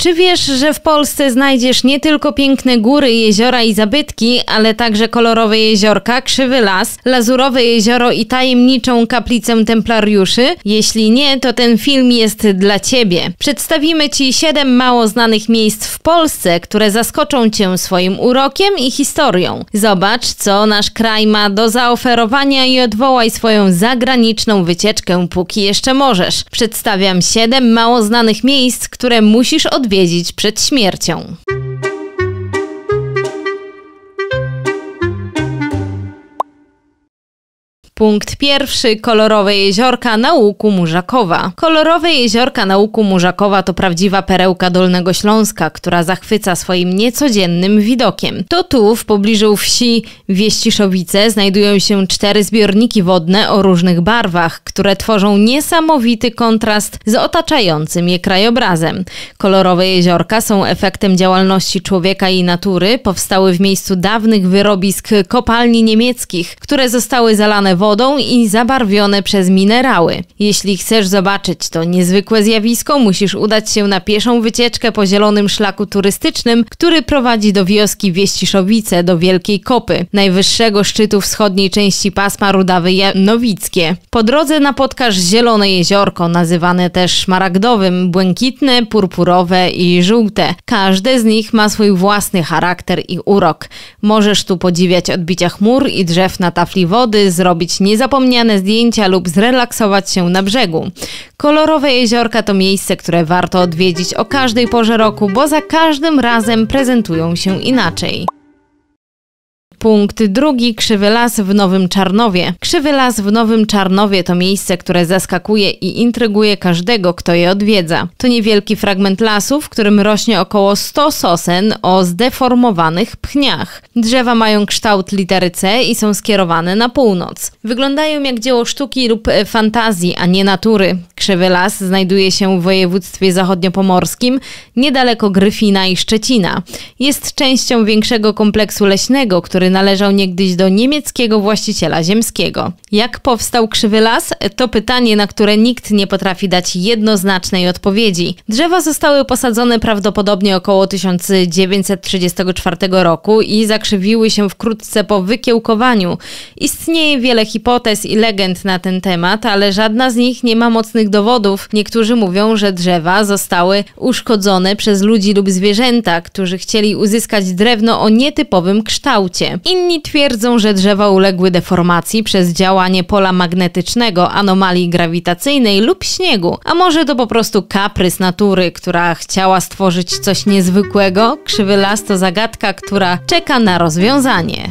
Czy wiesz, że w Polsce znajdziesz nie tylko piękne góry, jeziora i zabytki, ale także kolorowe jeziorka, krzywy las, lazurowe jezioro i tajemniczą kaplicę templariuszy? Jeśli nie, to ten film jest dla Ciebie. Przedstawimy Ci 7 mało znanych miejsc w Polsce, które zaskoczą Cię swoim urokiem i historią. Zobacz, co nasz kraj ma do zaoferowania i odwołaj swoją zagraniczną wycieczkę, póki jeszcze możesz. Przedstawiam 7 mało znanych miejsc, które musisz odwiedzić przed śmiercią. Punkt pierwszy. Kolorowe jeziorka na łuku Murzakowa. Kolorowe jeziorka na łuku Murzakowa to prawdziwa perełka Dolnego Śląska, która zachwyca swoim niecodziennym widokiem. To tu, w pobliżu wsi Wieściszowice, znajdują się 4 zbiorniki wodne o różnych barwach, które tworzą niesamowity kontrast z otaczającym je krajobrazem. Kolorowe jeziorka są efektem działalności człowieka i natury, powstały w miejscu dawnych wyrobisk kopalni niemieckich, które zostały zalane wodą i zabarwione przez minerały. Jeśli chcesz zobaczyć to niezwykłe zjawisko, musisz udać się na pieszą wycieczkę po zielonym szlaku turystycznym, który prowadzi do wioski Wieściszowice, do Wielkiej Kopy, najwyższego szczytu wschodniej części pasma Rudawy-Janowickie. Po drodze napotkasz zielone jeziorko, nazywane też szmaragdowym, błękitne, purpurowe i żółte. Każde z nich ma swój własny charakter i urok. Możesz tu podziwiać odbicia chmur i drzew na tafli wody, zrobić niezapomniane zdjęcia lub zrelaksować się na brzegu. Kolorowe jeziorka to miejsce, które warto odwiedzić o każdej porze roku, bo za każdym razem prezentują się inaczej. Punkt drugi. Krzywy Las w Nowym Czarnowie. Krzywy Las w Nowym Czarnowie to miejsce, które zaskakuje i intryguje każdego, kto je odwiedza. To niewielki fragment lasu, w którym rośnie około 100 sosen o zdeformowanych pchniach. Drzewa mają kształt litery C i są skierowane na północ. Wyglądają jak dzieło sztuki lub fantazji, a nie natury. Krzywy Las znajduje się w województwie zachodniopomorskim, niedaleko Gryfina i Szczecina. Jest częścią większego kompleksu leśnego, który należał niegdyś do niemieckiego właściciela ziemskiego. Jak powstał Krzywy Las? To pytanie, na które nikt nie potrafi dać jednoznacznej odpowiedzi. Drzewa zostały posadzone prawdopodobnie około 1934 roku i zakrzywiły się wkrótce po wykiełkowaniu. Istnieje wiele hipotez i legend na ten temat, ale żadna z nich nie ma mocnych dowodów. Niektórzy mówią, że drzewa zostały uszkodzone przez ludzi lub zwierzęta, którzy chcieli uzyskać drewno o nietypowym kształcie. Inni twierdzą, że drzewa uległy deformacji przez działanie pola magnetycznego, anomalii grawitacyjnej lub śniegu. A może to po prostu kaprys natury, która chciała stworzyć coś niezwykłego? Krzywy Las to zagadka, która czeka na rozwiązanie.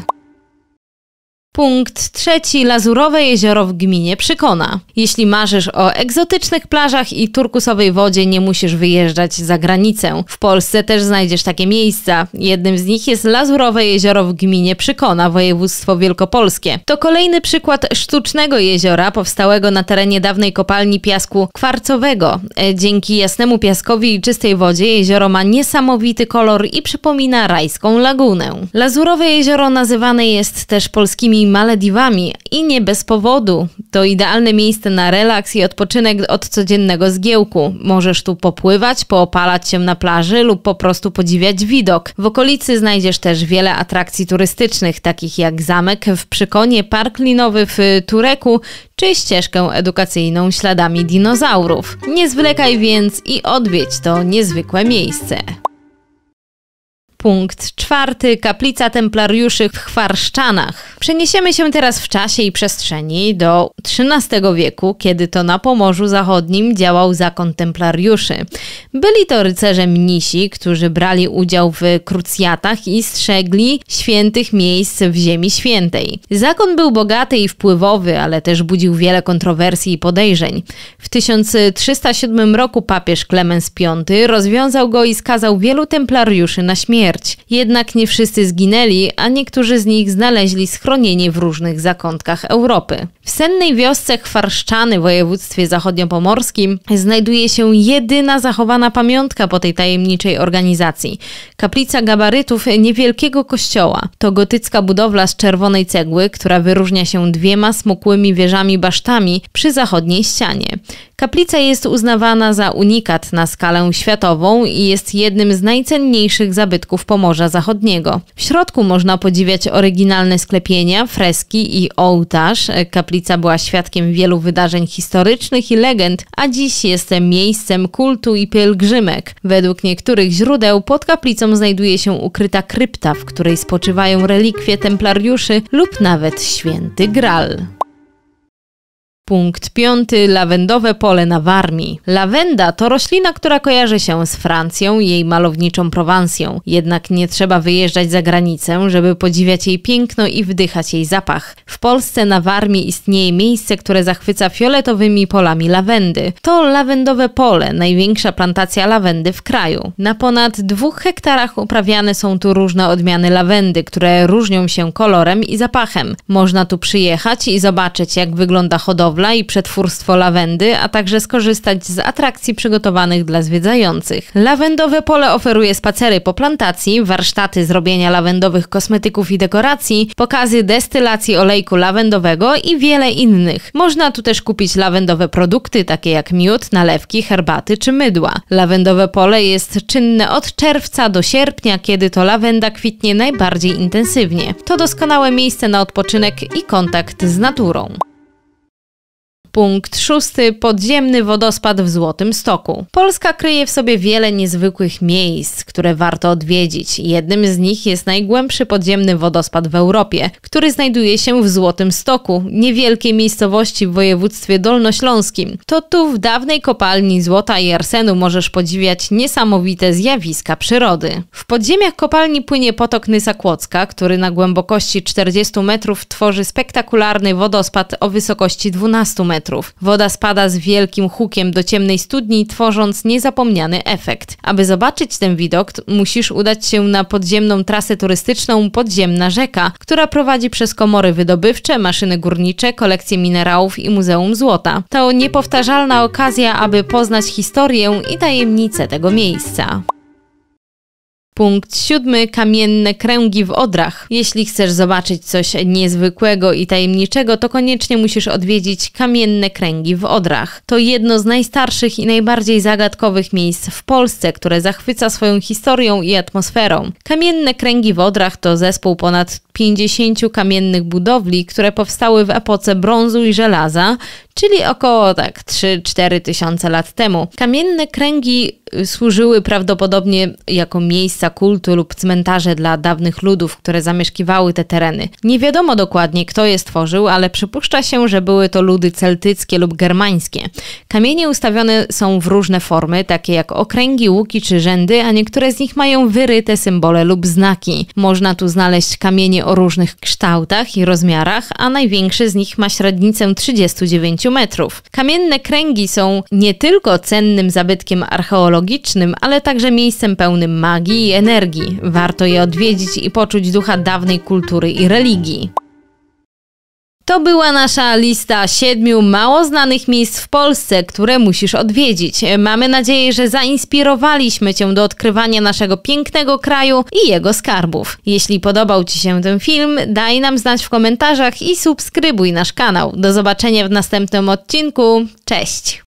Punkt trzeci. Lazurowe jezioro w gminie Przykona. Jeśli marzysz o egzotycznych plażach i turkusowej wodzie, nie musisz wyjeżdżać za granicę. W Polsce też znajdziesz takie miejsca. Jednym z nich jest Lazurowe jezioro w gminie Przykona, województwo wielkopolskie. To kolejny przykład sztucznego jeziora powstałego na terenie dawnej kopalni piasku kwarcowego. Dzięki jasnemu piaskowi i czystej wodzie jezioro ma niesamowity kolor i przypomina rajską lagunę. Lazurowe jezioro nazywane jest też polskimi Malediwami i nie bez powodu. To idealne miejsce na relaks i odpoczynek od codziennego zgiełku. Możesz tu popływać, poopalać się na plaży lub po prostu podziwiać widok. W okolicy znajdziesz też wiele atrakcji turystycznych, takich jak zamek w Przykonie, park linowy w Tureku czy ścieżkę edukacyjną śladami dinozaurów. Nie zwlekaj więc i odwiedź to niezwykłe miejsce. Punkt czwarty. Kaplica Templariuszy w Chwarszczanach. Przeniesiemy się teraz w czasie i przestrzeni do XIII wieku, kiedy to na Pomorzu Zachodnim działał zakon templariuszy. Byli to rycerze mnisi, którzy brali udział w krucjatach i strzegli świętych miejsc w Ziemi Świętej. Zakon był bogaty i wpływowy, ale też budził wiele kontrowersji i podejrzeń. W 1307 roku papież Klemens V rozwiązał go i skazał wielu templariuszy na śmierć. śmierć. Jednak nie wszyscy zginęli, a niektórzy z nich znaleźli schronienie w różnych zakątkach Europy. W sennej wiosce Chwarszczany w województwie zachodniopomorskim znajduje się jedyna zachowana pamiątka po tej tajemniczej organizacji. Kaplica gabarytów niewielkiego kościoła. To gotycka budowla z czerwonej cegły, która wyróżnia się 2 smukłymi wieżami basztami przy zachodniej ścianie. Kaplica jest uznawana za unikat na skalę światową i jest jednym z najcenniejszych zabytków Pomorza Zachodniego. W środku można podziwiać oryginalne sklepienia, freski i ołtarz. Kaplica była świadkiem wielu wydarzeń historycznych i legend, a dziś jest miejscem kultu i pielgrzymek. Według niektórych źródeł pod kaplicą znajduje się ukryta krypta, w której spoczywają relikwie templariuszy lub nawet święty Gral. Punkt 5. Lawendowe pole na Warmii. Lawenda to roślina, która kojarzy się z Francją i jej malowniczą Prowansją. Jednak nie trzeba wyjeżdżać za granicę, żeby podziwiać jej piękno i wdychać jej zapach. W Polsce na Warmii istnieje miejsce, które zachwyca fioletowymi polami lawendy. To lawendowe pole, największa plantacja lawendy w kraju. Na ponad 2 hektarach uprawiane są tu różne odmiany lawendy, które różnią się kolorem i zapachem. Można tu przyjechać i zobaczyć, jak wygląda hodowla i przetwórstwo lawendy, a także skorzystać z atrakcji przygotowanych dla zwiedzających. Lawendowe pole oferuje spacery po plantacji, warsztaty z robienia lawendowych kosmetyków i dekoracji, pokazy destylacji olejku lawendowego i wiele innych. Można tu też kupić lawendowe produkty, takie jak miód, nalewki, herbaty czy mydła. Lawendowe pole jest czynne od czerwca do sierpnia, kiedy to lawenda kwitnie najbardziej intensywnie. To doskonałe miejsce na odpoczynek i kontakt z naturą. Punkt 6. Podziemny wodospad w Złotym Stoku. Polska kryje w sobie wiele niezwykłych miejsc, które warto odwiedzić. Jednym z nich jest najgłębszy podziemny wodospad w Europie, który znajduje się w Złotym Stoku, niewielkiej miejscowości w województwie dolnośląskim. To tu w dawnej kopalni złota i arsenu możesz podziwiać niesamowite zjawiska przyrody. W podziemiach kopalni płynie potok Nysa Kłodzka, który na głębokości 40 metrów tworzy spektakularny wodospad o wysokości 12 metrów. Woda spada z wielkim hukiem do ciemnej studni, tworząc niezapomniany efekt. Aby zobaczyć ten widok, musisz udać się na podziemną trasę turystyczną Podziemna Rzeka, która prowadzi przez komory wydobywcze, maszyny górnicze, kolekcje minerałów i Muzeum Złota. To niepowtarzalna okazja, aby poznać historię i tajemnice tego miejsca. Punkt 7. Kamienne kręgi w Odrach. Jeśli chcesz zobaczyć coś niezwykłego i tajemniczego, to koniecznie musisz odwiedzić Kamienne Kręgi w Odrach. To jedno z najstarszych i najbardziej zagadkowych miejsc w Polsce, które zachwyca swoją historią i atmosferą. Kamienne Kręgi w Odrach to zespół ponad 50 kamiennych budowli, które powstały w epoce brązu i żelaza, czyli około 3-4 tysiące lat temu. Kamienne kręgi służyły prawdopodobnie jako miejsca kultu lub cmentarze dla dawnych ludów, które zamieszkiwały te tereny. Nie wiadomo dokładnie, kto je stworzył, ale przypuszcza się, że były to ludy celtyckie lub germańskie. Kamienie ustawione są w różne formy, takie jak okręgi, łuki czy rzędy, a niektóre z nich mają wyryte symbole lub znaki. Można tu znaleźć kamienie o różnych kształtach i rozmiarach, a największy z nich ma średnicę 39 metrów. Kamienne kręgi są nie tylko cennym zabytkiem archeologicznym, ale także miejscem pełnym magii i energii. Warto je odwiedzić i poczuć ducha dawnej kultury i religii. To była nasza lista 7 mało znanych miejsc w Polsce, które musisz odwiedzić. Mamy nadzieję, że zainspirowaliśmy Cię do odkrywania naszego pięknego kraju i jego skarbów. Jeśli podobał Ci się ten film, daj nam znać w komentarzach i subskrybuj nasz kanał. Do zobaczenia w następnym odcinku. Cześć!